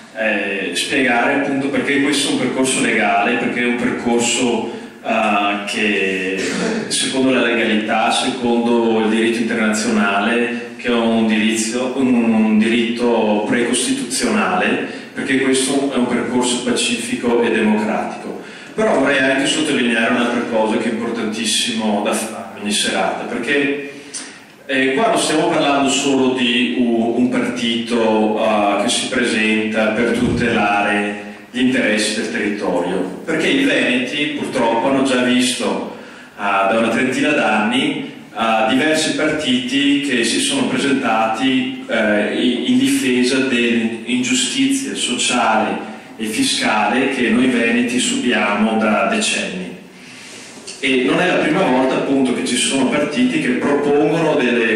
spiegare appunto perché questo è un percorso legale, perché è un percorso che secondo la legalità, secondo il diritto internazionale, che è un diritto precostituzionale, perché questo è un percorso pacifico e democratico. Però vorrei anche sottolineare un'altra cosa che è importantissimo da fare ogni serata, perché qua non stiamo parlando solo di un partito che si presenta per tutelare gli interessi del territorio, perché i veneti purtroppo hanno già visto da una trentina d'anni diversi partiti che si sono presentati in difesa dell'ingiustizia sociale e fiscale che noi veneti subiamo da decenni. E non è la prima volta appunto che ci sono partiti che propongono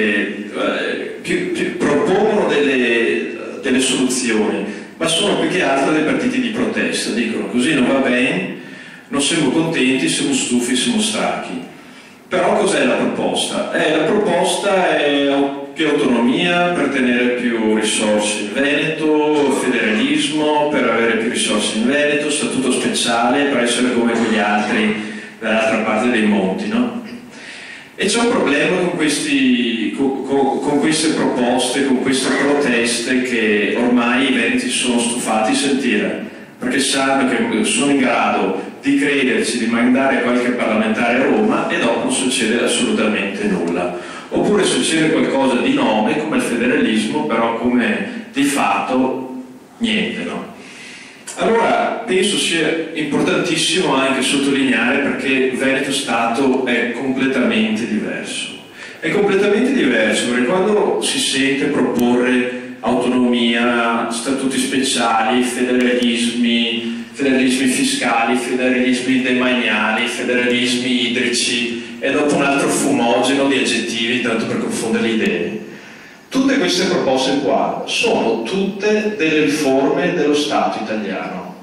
delle soluzioni, ma sono più che altro dei partiti di protesta, dicono così non va bene, non siamo contenti, siamo stufi, siamo stanchi. Però cos'è la proposta? La proposta è più autonomia per tenere più risorse in Veneto, federalismo per avere più risorse in Veneto, statuto speciale per essere come quegli altri dall'altra parte dei monti, no? E c'è un problema con queste proposte, con queste proteste che ormai i veneti sono stufati di sentire, perché sanno che sono in grado di crederci, di mandare qualche parlamentare a Roma e dopo non succede assolutamente nulla. Oppure succede qualcosa di nome come il federalismo, però come di fatto niente, no? Allora penso sia importantissimo anche sottolineare perché Veneto Stato è completamente diverso. È completamente diverso perché quando si sente proporre autonomia, statuti speciali, federalismi fiscali, federalismi demaniali, federalismi idrici e dopo un altro fumogeno di aggettivi tanto per confondere le idee. Tutte queste proposte qua sono tutte delle riforme dello Stato italiano.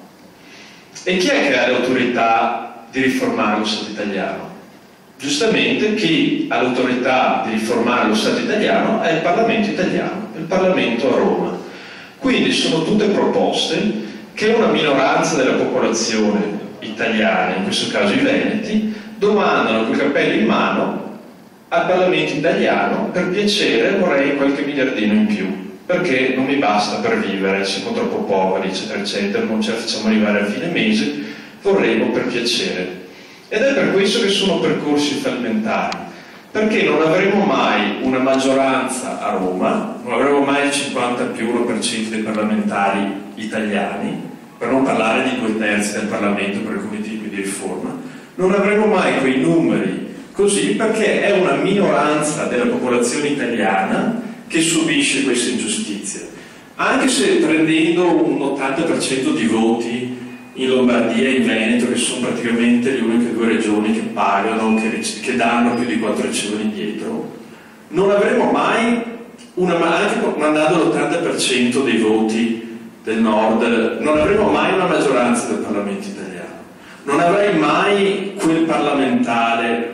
E chi è che ha l'autorità di riformare lo Stato italiano? Giustamente chi ha l'autorità di riformare lo Stato italiano è il Parlamento italiano, il Parlamento a Roma. Quindi sono tutte proposte che una minoranza della popolazione italiana, in questo caso i veneti, domandano col cappello in mano al Parlamento italiano: per piacere vorrei qualche miliardino in più, perché non mi basta per vivere, siamo troppo poveri, eccetera, eccetera, non ce la facciamo arrivare a fine mese, vorremmo per piacere. Ed è per questo che sono percorsi fallimentari, perché non avremo mai una maggioranza a Roma, non avremo mai il 50+1% dei parlamentari italiani, per non parlare di 2/3 del Parlamento per alcuni tipi di riforma, non avremo mai quei numeri così, perché è una minoranza della popolazione italiana che subisce questa ingiustizia. Anche se prendendo un 80% di voti in Lombardia e in Veneto, che sono praticamente le uniche due regioni che pagano, che danno più di 4 euro indietro, non avremo mai, anche mandando l'80% dei voti del nord, non avremo mai una maggioranza del Parlamento italiano. Non avrei mai quel parlamentare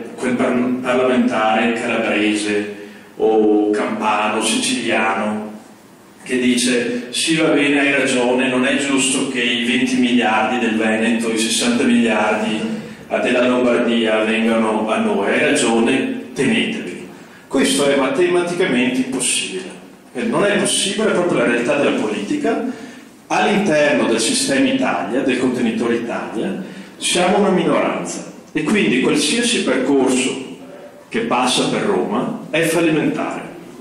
calabrese o campano, siciliano, che dice sì, va bene, hai ragione, non è giusto che i 20 miliardi del Veneto, i 60 miliardi della Lombardia vengano a noi, hai ragione, tenetevi. Questo è matematicamente impossibile. Non è possibile, è proprio la realtà della politica. All'interno del sistema Italia, del contenitore Italia, siamo una minoranza e quindi qualsiasi percorso che passa per Roma è fallimentare.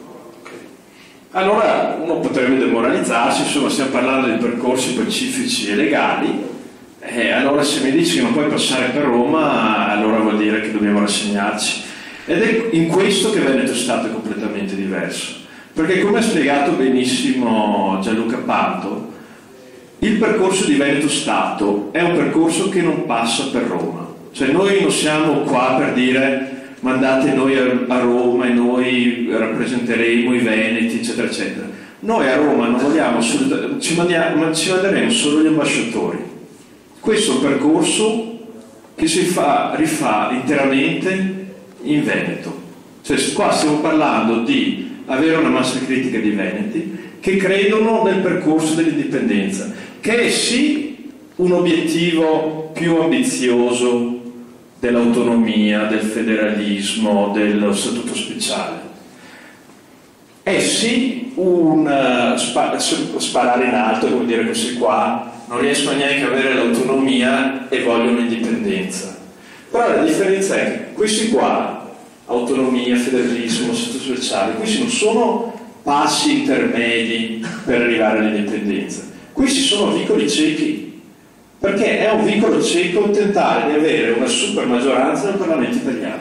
Allora uno potrebbe demoralizzarsi, insomma stiamo parlando di percorsi pacifici e legali, allora se mi dici che non puoi passare per Roma, allora vuol dire che dobbiamo rassegnarci. Ed è in questo che Veneto Stato è completamente diverso, perché come ha spiegato benissimo Gianluca Panto, il percorso di Veneto Stato è un percorso che non passa per Roma. Cioè noi non siamo qua per dire mandate noi a Roma e noi rappresenteremo i veneti, eccetera, eccetera. Noi a Roma non vogliamo assolutamente, ci manderemo solo gli ambasciatori. Questo è un percorso che si rifà interamente in Veneto. Cioè qua stiamo parlando di avere una massa critica di veneti che credono nel percorso dell'indipendenza, che è sì un obiettivo più ambizioso dell'autonomia, del federalismo, dello statuto speciale. È sì un sparare in alto, come dire, questi qua non riescono neanche a avere l'autonomia e vogliono l'indipendenza. Però la differenza è che questi qua, autonomia, federalismo, statuto speciale, questi non sono passi intermedi per arrivare all'indipendenza. Questi sono vicoli ciechi. Perché è un vicolo cieco tentare di avere una super maggioranza nel Parlamento italiano.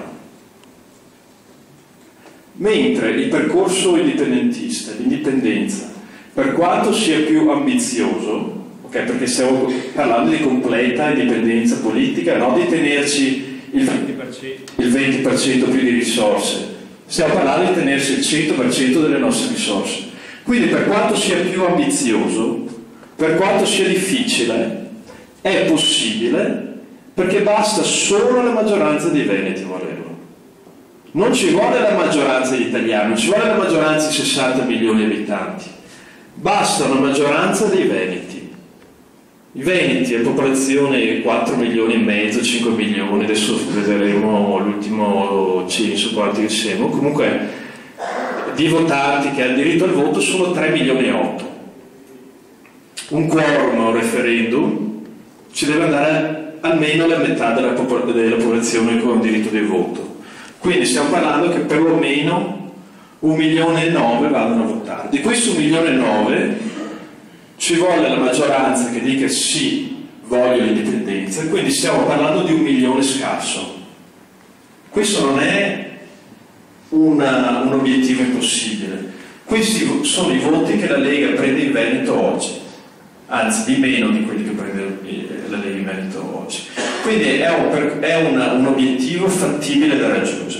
Mentre il percorso indipendentista, l'indipendenza, per quanto sia più ambizioso, okay, perché stiamo parlando di completa indipendenza politica, non di tenerci il 20% più di risorse, stiamo parlando di tenersi il 100% delle nostre risorse. Quindi per quanto sia più ambizioso, per quanto sia difficile, è possibile, perché basta solo la maggioranza dei veneti volerlo. Non ci vuole la maggioranza degli italiani, non ci vuole la maggioranza di 60 milioni di abitanti, basta una maggioranza dei veneti. I veneti, a popolazione 4 milioni e mezzo, 5 milioni, adesso vedremo l'ultimo censo quanti che siamo, comunque di votanti che hanno diritto al voto sono 3 milioni e 8. Un quorum a un referendum ci deve andare almeno la metà della popolazione con diritto di voto. Quindi stiamo parlando che perlomeno 1,9 milioni vadano a votare. Di questi 1,9 milioni ci vuole la maggioranza che dica sì, voglio l'indipendenza, e quindi stiamo parlando di 1 milione scarso. Questo non è un obiettivo impossibile. Questi sono i voti che la Lega prende in Veneto oggi, anzi di meno di quelli che prende la Lega in Veneto oggi. Quindi è un obiettivo fattibile da raggiungere.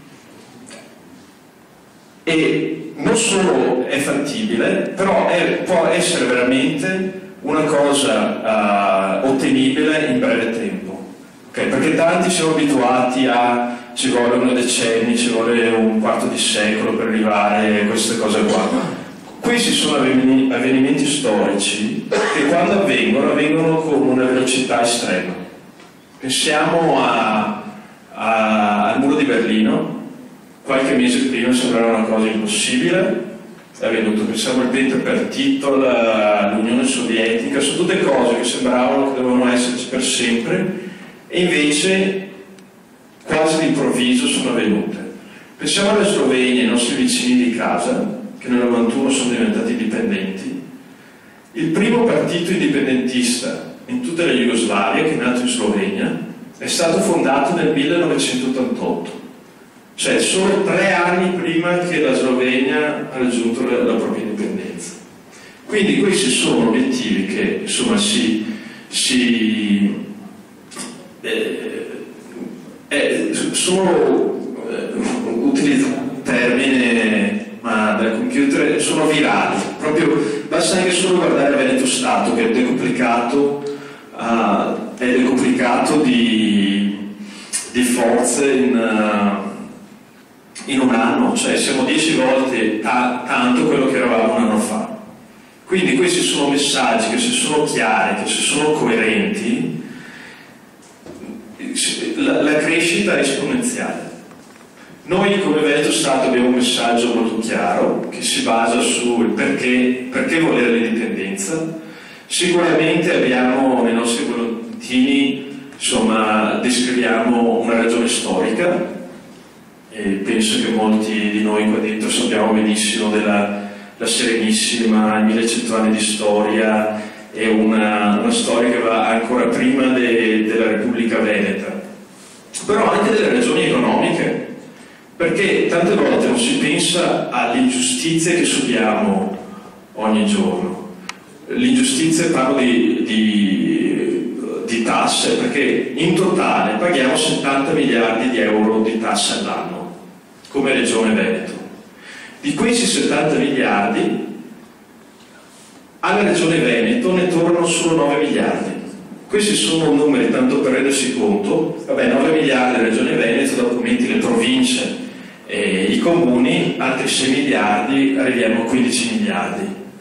E non solo è fattibile, però può essere veramente una cosa ottenibile in breve tempo. Okay? Perché tanti siamo abituati ci vogliono decenni, ci vuole un quarto di secolo per arrivare a queste cose qua. Questi sono avvenimenti storici che quando avvengono con una velocità estrema. Pensiamo al muro di Berlino, qualche mese prima sembrava una cosa impossibile, è avvenuto. Pensiamo al Pentapartito, l'Unione Sovietica, sono tutte cose che sembravano che dovevano esserci per sempre e invece quasi d'improvviso sono avvenute. Pensiamo alla Slovenia, i nostri vicini di casa, che nel 91 sono diventati indipendenti. Il primo partito indipendentista in tutta la Jugoslavia, che è nato in Slovenia, è stato fondato nel 1988, cioè solo 3 anni prima che la Slovenia ha raggiunto la propria indipendenza. Quindi questi sono obiettivi che insomma utilizzo un termine dal computer, sono virali, proprio basta anche solo guardare Veneto Stato che è decuplicato di forze in un anno, cioè siamo 10 volte tanto quello che eravamo un anno fa. Quindi questi sono messaggi che se sono chiari, che se sono coerenti, la crescita è esponenziale. Noi come Veneto Stato abbiamo un messaggio molto chiaro che si basa sul perché volere l'indipendenza. Sicuramente abbiamo nei nostri volantini, insomma, descriviamo una ragione storica e penso che molti di noi qua dentro sappiamo benissimo della Serenissima, 1100 anni di storia, è una storia che va ancora prima della Repubblica Veneta, però anche delle ragioni economiche. Perché tante volte non si pensa alle ingiustizie che subiamo ogni giorno. L'ingiustizia, parlo di tasse, perché in totale paghiamo 70 miliardi di euro di tasse all'anno, come Regione Veneto. Di questi 70 miliardi, alla Regione Veneto ne tornano solo 9 miliardi. Questi sono numeri, tanto per rendersi conto, 9 miliardi alla Regione Veneto, dopo metti le province e i comuni, altri 6 miliardi, arriviamo a 15 miliardi.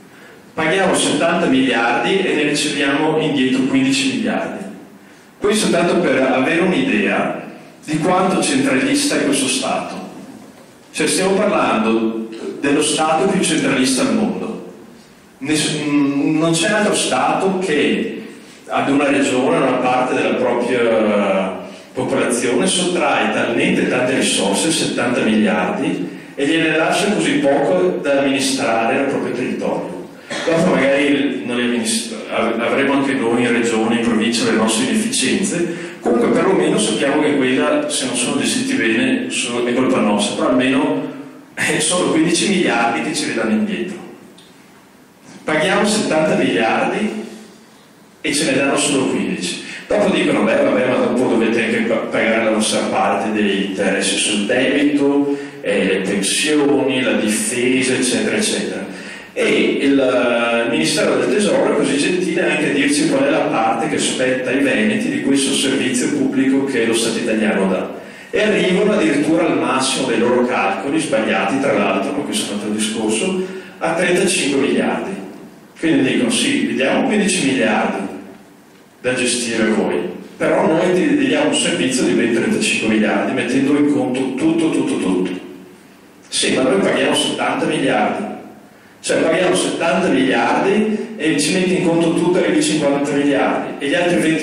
Paghiamo 70 miliardi e ne riceviamo indietro 15 miliardi. Questo tanto per avere un'idea di quanto centralista è questo Stato. Cioè stiamo parlando dello Stato più centralista al mondo. Non c'è altro Stato che ad una regione, a una parte della propria popolazione, sottrae talmente tante risorse, 70 miliardi, e gliene lascia così poco da amministrare al proprio territorio. Dopo magari avremo anche noi in regione, in provincia, le nostre inefficienze, comunque perlomeno sappiamo che quella, se non sono gestiti bene, è colpa nostra, però almeno sono 15 miliardi che ci ridanno indietro. Paghiamo 70 miliardi e ce ne danno solo 15. Dopo dicono, beh vabbè, ma dopo dovete anche pagare la vostra parte degli interessi sul debito, le pensioni, la difesa, eccetera, eccetera. E il Ministero del Tesoro è così gentile anche a dirci qual è la parte che spetta ai veneti di questo servizio pubblico che lo Stato italiano dà. E arrivano addirittura al massimo dei loro calcoli, sbagliati tra l'altro, ma questo è un altro discorso, a 35 miliardi. Quindi dicono sì, vi diamo 15 miliardi da gestire voi, però noi ti diamo un servizio di ben 35 miliardi, mettendo in conto tutto. Sì, ma noi paghiamo 70 miliardi. Cioè paghiamo 70 miliardi e ci metti in conto tutte le 50 miliardi e gli altri 20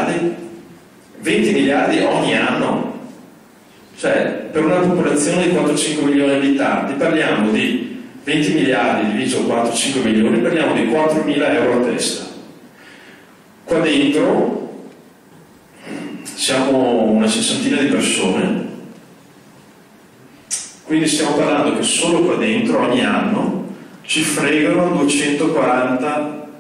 miliardi ogni anno. Cioè per una popolazione di 4-5 milioni di abitanti parliamo di 20 miliardi diviso 4-5 milioni, parliamo di 4.000 euro a testa. Qua dentro siamo una sessantina di persone, quindi stiamo parlando che solo qua dentro ogni anno ci fregano 240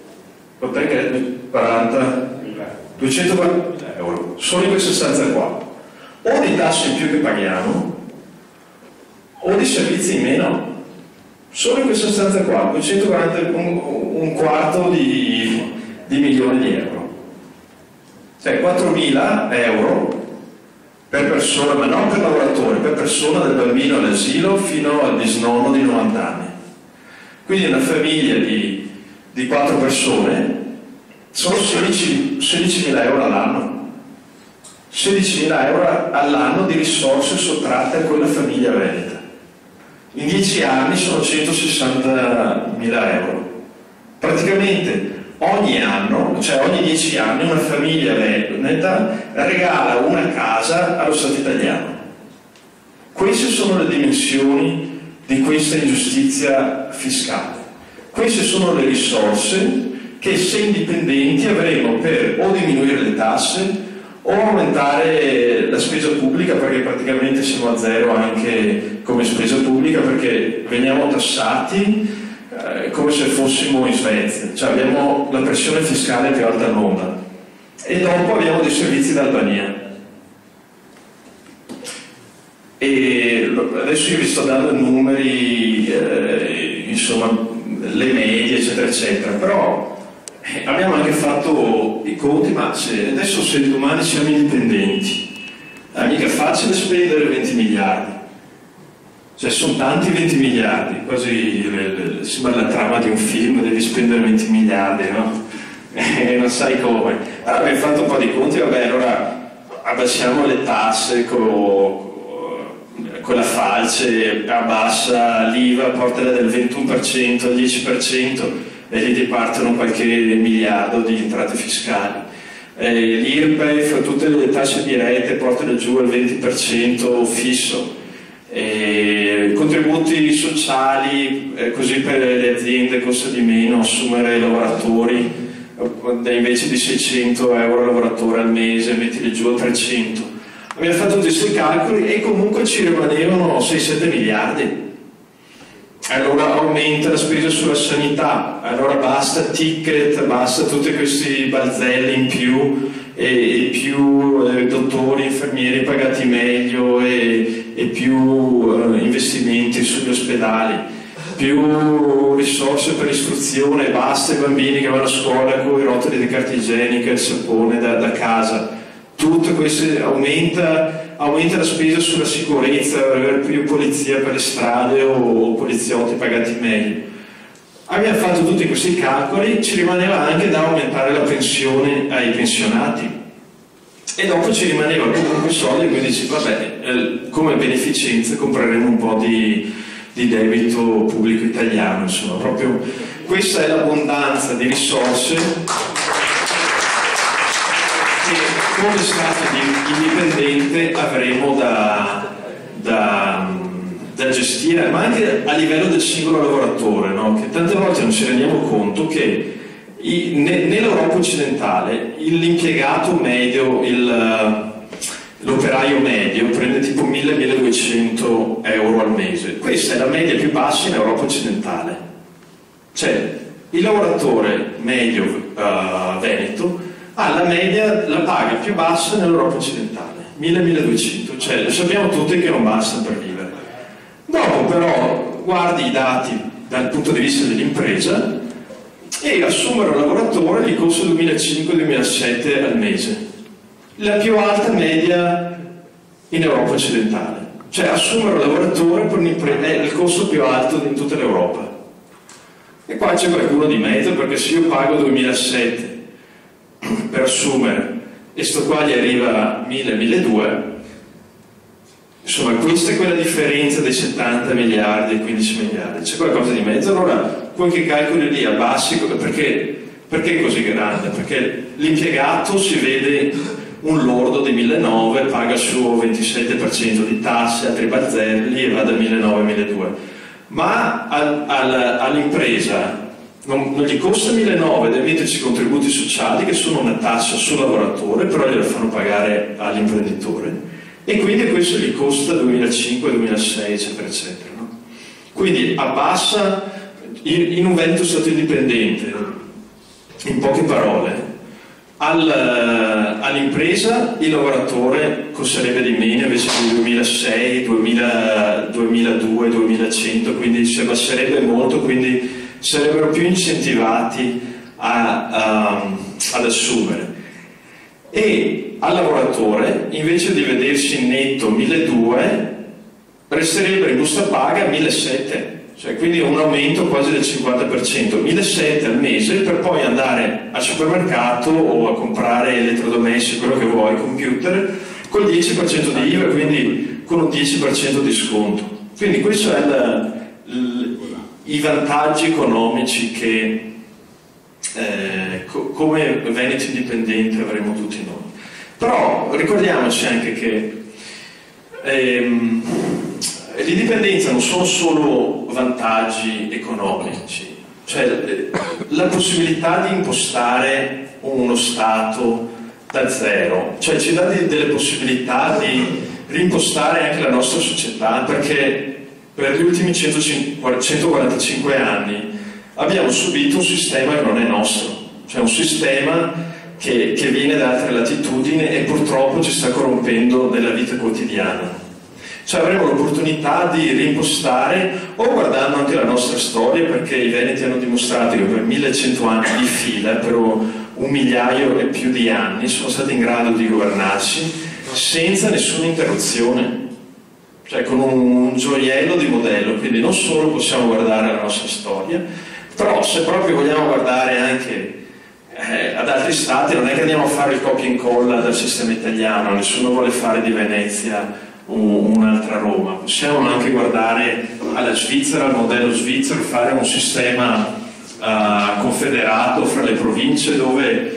euro, solo in questa stanza qua, o di tasse in più che paghiamo, o di servizi in meno, solo in questa stanza qua, 240, un quarto di milione di euro. Cioè 4.000 euro per persona, ma non per lavoratore, per persona, dal bambino all'asilo fino al bisnonno di 90 anni. Quindi una famiglia di 4 persone sono 16.000 euro all'anno. 16.000 euro all'anno di risorse sottratte a quella famiglia veneta. In 10 anni sono 160.000 euro. Praticamente ogni anno, cioè ogni 10 anni, una famiglia veneta regala una casa allo Stato italiano. Queste sono le dimensioni di questa ingiustizia fiscale. Queste sono le risorse che, se indipendenti, avremo per o diminuire le tasse o aumentare la spesa pubblica, perché praticamente siamo a zero anche come spesa pubblica, perché veniamo tassati come se fossimo in Svezia, cioè abbiamo la pressione fiscale più alta al mondo, e dopo abbiamo dei servizi d'Albania. E adesso io vi sto dando numeri, insomma, le medie, eccetera, eccetera, però abbiamo anche fatto i conti, ma adesso se domani siamo indipendenti, è mica facile spendere 20 miliardi. Cioè sono tanti 20 miliardi, quasi sembra la trama di un film, devi spendere 20 miliardi, no? E non sai come. Allora abbiamo fatto un po' di conti, vabbè, allora abbassiamo le tasse con la falce, abbassa l'IVA, portala del 21% al 10% e lì ti partono qualche miliardo di entrate fiscali. L'IRPEF, tutte le tasse dirette, portale giù al 20% fisso. Contributi sociali, così per le aziende costa di meno assumere lavoratori, invece di 600 euro al lavoratore al mese mettili giù a 300. Abbiamo fatto tutti questi calcoli e comunque ci rimanevano 6-7 miliardi. Allora aumenta la spesa sulla sanità, allora basta ticket, basta tutti questi balzelli in più, e più dottori, infermieri pagati meglio, e più investimenti sugli ospedali, più risorse per l'istruzione, basta i bambini che vanno a scuola con i rotoli di carta igienica e il sapone da casa. Tutto questo aumenta la spesa sulla sicurezza, avere più polizia per le strade o poliziotti pagati meglio. Abbiamo fatto tutti questi calcoli, ci rimaneva anche da aumentare la pensione ai pensionati e dopo ci rimaneva comunque soldi, quindi dici vabbè, come beneficenza compreremo un po' di debito pubblico italiano, insomma, proprio questa è l'abbondanza di risorse che come Stato indipendente avremo da gestire, ma anche a livello del singolo lavoratore, no? Che tante volte non ci rendiamo conto che nell'Europa occidentale l'impiegato medio, l'operaio medio prende tipo 1.000-1.200 euro al mese. Questa è la media più bassa in Europa occidentale. Cioè, il lavoratore medio veneto ha la media, la paga più bassa nell'Europa occidentale, 1.000-1.200, cioè lo sappiamo tutti che non basta per vivere. Dopo però guardi i dati dal punto di vista dell'impresa e assumere un lavoratore gli costa 2.500-2.700 al mese, la più alta media in Europa occidentale. Cioè assumere un lavoratore per un'impresa è il costo più alto in tutta l'Europa. E qua c'è qualcuno di mezzo, perché se io pago 2.700 per assumere e sto qua gli arriva 1.000-1.200, insomma questa è quella differenza dei 70 miliardi e 15 miliardi, c'è qualcosa di mezzo. Allora qualche calcolo lì abbassi, perché è così grande? Perché l'impiegato si vede un lordo di 1.900, paga il suo 27% di tasse, altri bazzelli e va da 1.900 a 1.200, ma all'impresa non gli costa 1.900, deve metterci i contributi sociali che sono una tassa sul lavoratore, però glielo fanno pagare all'imprenditore, e quindi questo gli costa 2.500-2.600, eccetera eccetera, no? Quindi abbassa in un Veneto Stato indipendente, in poche parole, all'impresa il lavoratore costerebbe di meno, invece di 2.600, 2.200, 2.100, quindi si abbasserebbe molto, quindi sarebbero più incentivati ad assumere. E al lavoratore, invece di vedersi in netto 1.200, resterebbe in busta paga 1.700, cioè quindi un aumento quasi del 50%, 1.700 al mese, per poi andare al supermercato o a comprare elettrodomestici, quello che vuoi, computer, col 10% di IVA, quindi con un 10% di sconto. Quindi questi sono i vantaggi economici che come Veneto indipendente avremo tutti noi. Però ricordiamoci anche che l'indipendenza non sono solo vantaggi economici, cioè la possibilità di impostare uno Stato da zero, cioè ci dà delle possibilità di reimpostare anche la nostra società, perché per gli ultimi 145 anni abbiamo subito un sistema che non è nostro, cioè un sistema che viene da altre latitudini e purtroppo ci sta corrompendo nella vita quotidiana. Cioè avremo l'opportunità di reimpostare, o guardando anche la nostra storia, perché i Veneti hanno dimostrato che per 1100 anni di fila, per 1.000.000 e più di anni, sono stati in grado di governarsi senza nessuna interruzione, cioè con un gioiello di modello. Quindi non solo possiamo guardare la nostra storia, però se proprio vogliamo guardare anche ad altri stati, non è che andiamo a fare il copia e incolla dal sistema italiano, nessuno vuole fare di Venezia un'altra Roma. Possiamo anche guardare alla Svizzera, al modello svizzero, fare un sistema confederato fra le province, dove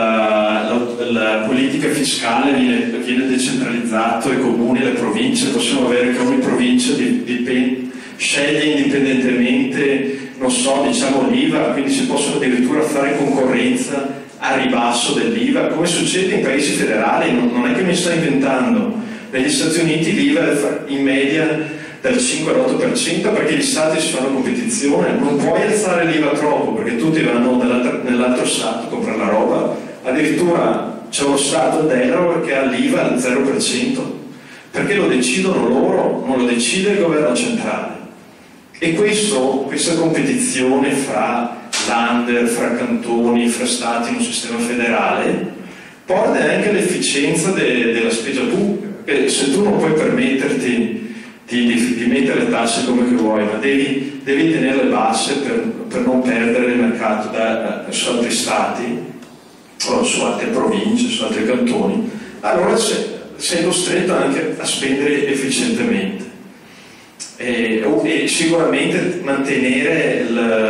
la politica fiscale viene decentralizzata, i comuni e le province. Possiamo avere che ogni provincia sceglie indipendentemente, non so, diciamo l'IVA, quindi si possono addirittura fare concorrenza a ribasso dell'IVA, come succede in paesi federali. Non è che mi sto inventando. Negli Stati Uniti l'IVA è in media dal 5 all'8%, perché gli stati si fanno competizione. Non puoi alzare l'IVA troppo, perché tutti vanno nell'altro stato a comprare la roba. Addirittura c'è uno stato, Delaware, che ha l'IVA al 0%, perché lo decidono loro, non lo decide il governo centrale. E questa competizione fra lander, fra cantoni, fra stati in un sistema federale porta anche all'efficienza della spesa pubblica. Se tu non puoi permetterti di mettere le tasse come che vuoi, ma devi tenerle basse per non perdere il mercato su altri stati, o su altre province, su altri cantoni, allora sei costretto anche a spendere efficientemente e sicuramente mantenere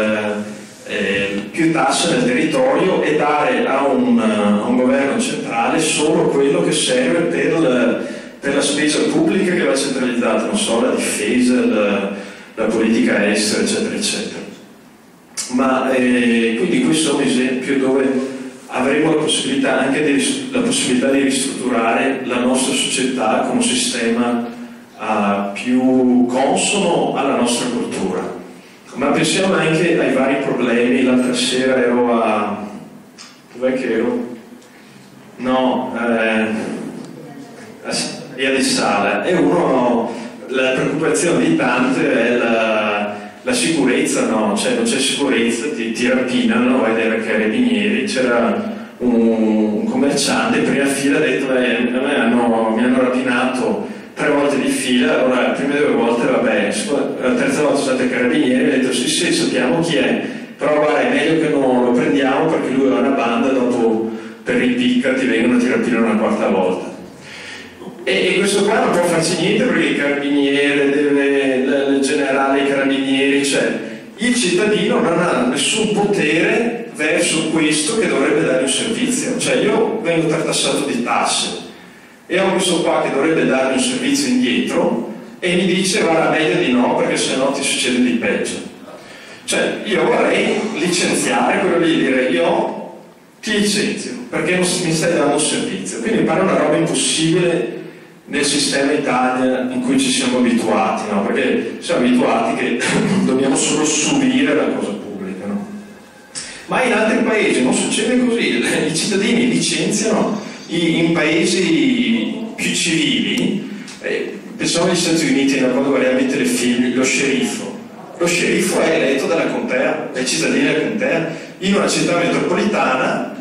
più tasse nel territorio e dare a un governo centrale solo quello che serve per la spesa pubblica che va centralizzata, non so, la difesa, la politica estera, eccetera, eccetera. Ma quindi questo è un esempio dove avremo la possibilità anche di ristrutturare la nostra società con un sistema più consono alla nostra cultura. Ma pensiamo anche ai vari problemi. L'altra sera ero a... dov'è che ero? No, a Via di Sala, e la preoccupazione di tanti è la sicurezza, no? Cioè non c'è sicurezza, ti rapinano, vai dai carabinieri. C'era un commerciante prima fila ha detto mi hanno rapinato 3 volte di fila, allora le prime 2 volte vabbè, la terza volta sono stati i carabinieri, ho detto sì sappiamo chi è, però guarda è meglio che non lo prendiamo perché lui ha una banda, dopo per ripicca ti vengono e ti rapinano una 4ª volta. E questo qua non può farci niente perché il carabiniere il generale, i carabinieri, cioè il cittadino non ha nessun potere verso questo che dovrebbe dare un servizio. Cioè io vengo tartassato di tasse e ho questo qua che dovrebbe darmi un servizio indietro e mi dice guarda meglio di no perché sennò ti succede di peggio. Cioè io vorrei licenziare, quello lì, dire io ti licenzio perché non mi stai dando un servizio. Quindi mi pare una roba impossibile nel sistema Italia in cui ci siamo abituati, no? Perché siamo abituati che dobbiamo solo subire la cosa pubblica, no? Ma in altri paesi non succede così, i cittadini licenziano in paesi più civili, pensiamo agli Stati Uniti, no? Quando guardiamo i telefilm, lo sceriffo è eletto dalla contea, è cittadino della contea. In una città metropolitana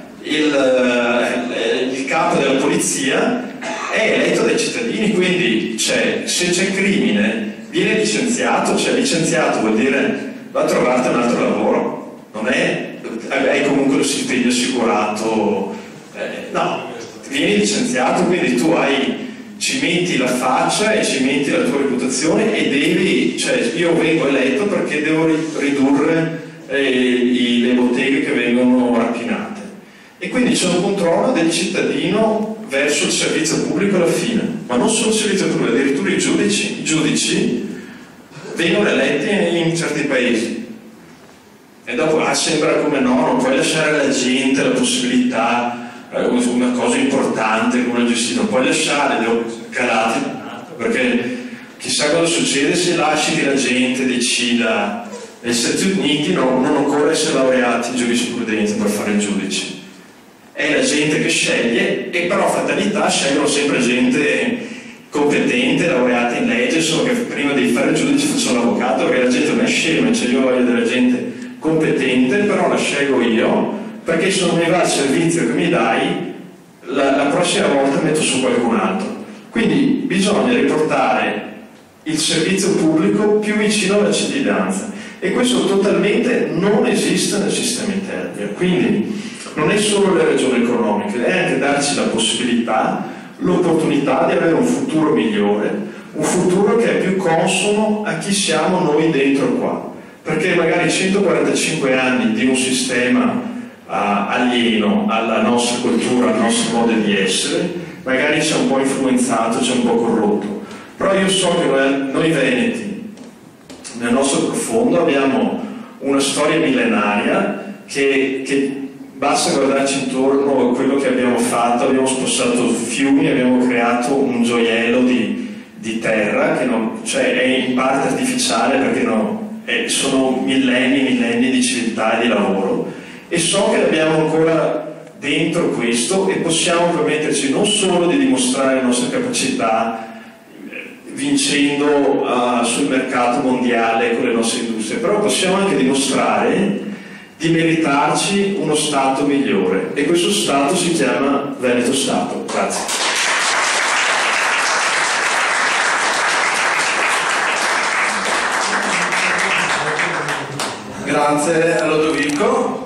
il capo della polizia è eletto dai cittadini, quindi se c'è crimine viene licenziato, cioè licenziato vuol dire va a trovarti un altro lavoro, non è hai comunque lo stipendio assicurato, no, vieni licenziato, quindi tu ci metti la faccia e ci metti la tua reputazione e cioè io vengo eletto perché devo ridurre le botteghe che vengono rapinate. E quindi c'è un controllo del cittadino verso il servizio pubblico alla fine, ma non solo il servizio pubblico, addirittura i giudici vengono eletti in certi paesi. E dopo sembra come no, non puoi lasciare alla gente la possibilità, una cosa importante come la giustizia, non puoi lasciare, devo calare, perché chissà cosa succede se lasci che la gente decida. Negli Stati Uniti non occorre essere laureati in giurisprudenza per fare il giudice. È la gente che sceglie, e però fatalità scegliono sempre gente competente, laureata in legge, solo che prima di fare il giudice faccio l'avvocato, perché la gente non è scema, cioè io voglio della gente competente, però la scelgo io, perché se non mi va il servizio che mi dai, la prossima volta metto su qualcun altro. Quindi bisogna riportare il servizio pubblico più vicino alla cittadinanza, e questo totalmente non esiste nel sistema interno. Quindi non è solo le ragioni economiche, è anche darci la possibilità, l'opportunità di avere un futuro migliore, un futuro che è più consono a chi siamo noi dentro qua, perché magari 145 anni di un sistema alieno alla nostra cultura, al nostro modo di essere, magari ci ha un po' influenzato, ci ha un po' corrotto, però io so che noi veneti nel nostro profondo abbiamo una storia millenaria che basta guardarci intorno a quello che abbiamo fatto. Abbiamo spossato fiumi, abbiamo creato un gioiello di terra che cioè è in parte artificiale perché sono millenni di civiltà e di lavoro, e so che abbiamo ancora dentro questo e possiamo permetterci non solo di dimostrare la nostra capacità vincendo sul mercato mondiale con le nostre industrie, però possiamo anche dimostrare di meritarci uno Stato migliore, e questo Stato si chiama Veneto Stato. Grazie. grazie a Lodovico.